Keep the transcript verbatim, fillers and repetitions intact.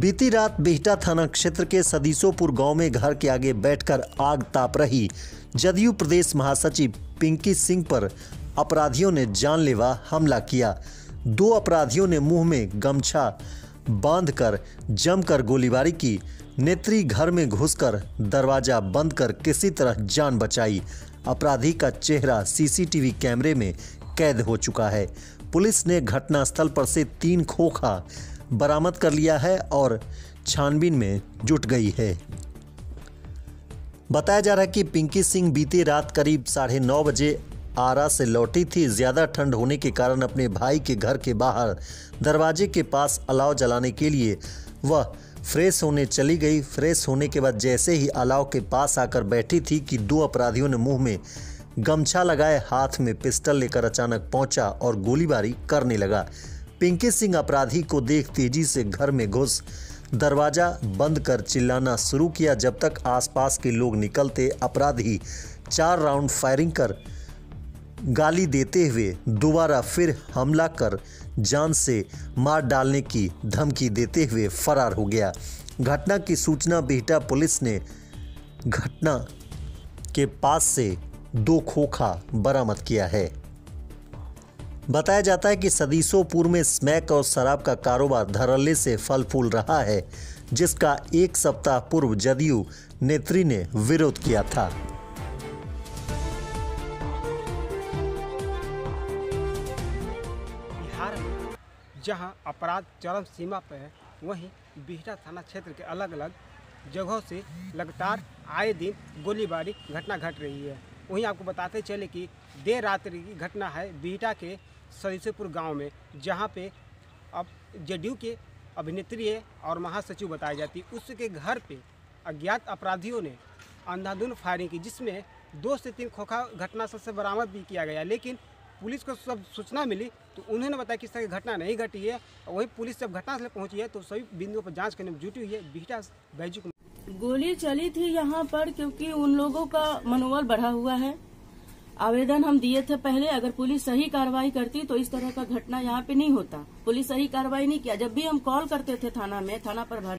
बीती रात बिहटा थाना क्षेत्र के सदीसोपुर गांव में घर के आगे बैठकर आग ताप रही जदयू प्रदेश महासचिव पिंकी सिंह पर अपराधियों ने जानलेवा हमला किया। दो अपराधियों ने मुंह में गमछा बांधकर जमकर गोलीबारी की। नेत्री घर में घुसकर दरवाजा बंद कर किसी तरह जान बचाई। अपराधी का चेहरा सीसीटीवी कैमरे में कैद हो चुका है। पुलिस ने घटनास्थल पर से तीन खोखा बरामद कर लिया है और छानबीन में जुट गई है। बताया जा रहा है कि पिंकी सिंह बीती रात करीब साढ़े नौ बजे आरा से लौटी थी। ज्यादा ठंड होने के कारण अपने भाई के घर के बाहर दरवाजे के पास अलाव जलाने के लिए वह फ्रेश होने चली गई। फ्रेश होने के बाद जैसे ही अलाव के पास आकर बैठी थी कि दो अपराधियों ने मुंह में गमछा लगाए हाथ में पिस्टल लेकर अचानक पहुंचा और गोलीबारी करने लगा। पिंकी सिंह अपराधी को देख तेजी से घर में घुस दरवाजा बंद कर चिल्लाना शुरू किया। जब तक आसपास के लोग निकलते अपराधी चार राउंड फायरिंग कर गाली देते हुए दोबारा फिर हमला कर जान से मार डालने की धमकी देते हुए फरार हो गया। घटना की सूचना बिहटा पुलिस ने घटना के पास से दो खोखा बरामद किया है। बताया जाता है कि सदीसोपुर में स्मैक और शराब का कारोबार धड़ल्ले से फल फूल रहा है, जिसका एक सप्ताह पूर्व जदयू नेत्री ने विरोध किया था। बिहार में जहां अपराध चरम सीमा पर है, वहीं बिहटा थाना क्षेत्र के अलग अलग जगहों से लगातार आए दिन गोलीबारी घटना घट रही है। वहीं आपको बताते चले कि देर रात्रि की घटना है बिहटा के सदीसोपुर गांव में, जहां पे अब जदयू के अभिनेत्री है और महासचिव बताई जाती, उसके घर पे अज्ञात अपराधियों ने अंधाधुंध फायरिंग की, जिसमें दो से तीन खोखा घटनास्थल से बरामद भी किया गया। लेकिन पुलिस को सब सूचना मिली तो उन्होंने बताया कि इस तरह की घटना नहीं घटी है। वहीं पुलिस जब घटनास्थल पहुंची है तो सभी बिंदुओं पर जाँच करने में जुटी हुई है। बिहटा बैजू गोली चली थी यहाँ पर क्योंकि उन लोगों का मनोबल बढ़ा हुआ है। आवेदन हम दिए थे पहले, अगर पुलिस सही कार्रवाई करती तो इस तरह का घटना यहाँ पे नहीं होता। पुलिस सही कार्रवाई नहीं किया। जब भी हम कॉल करते थे थाना में, थाना प्रभारी